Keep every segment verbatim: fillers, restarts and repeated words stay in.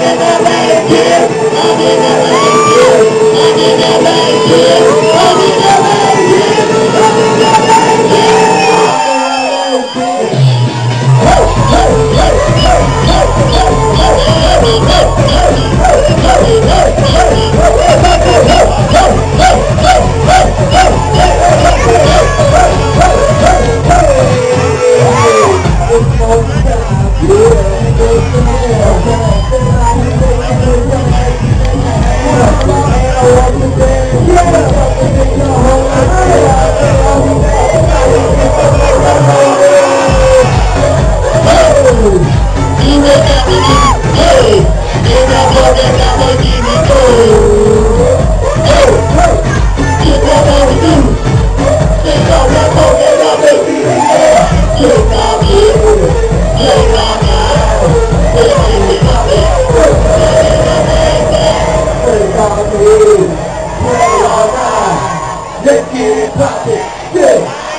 Let's get it poppin', yeah.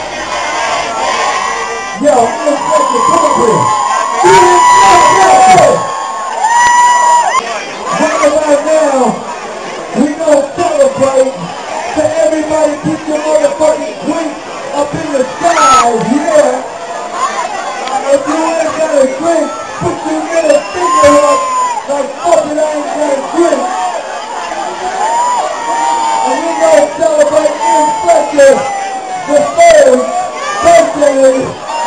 Yo, let's make it, come up here. Get it poppin'. Right about now, we gonna celebrate. So everybody put your motherfucking drink up in the sky, yeah. If you ain't got a drink, put your middle finger up like fucking I ain't got a drink. And we gonna celebrate Inspector the third birthday.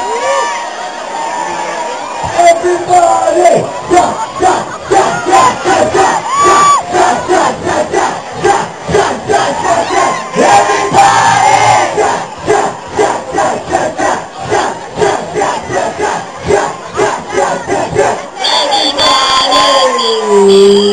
Everybody! Yeah, yeah, yeah, yeah, yeah, yeah, yeah, yeah, yeah, yeah, yeah, yeah, yeah, yeah, yeah, yeah. Everybody! Yeah, yeah, yeah, yeah, yeah, yeah, yeah, yeah, yeah, yeah, yeah, yeah, yeah, yeah, yeah, yeah. Everybody!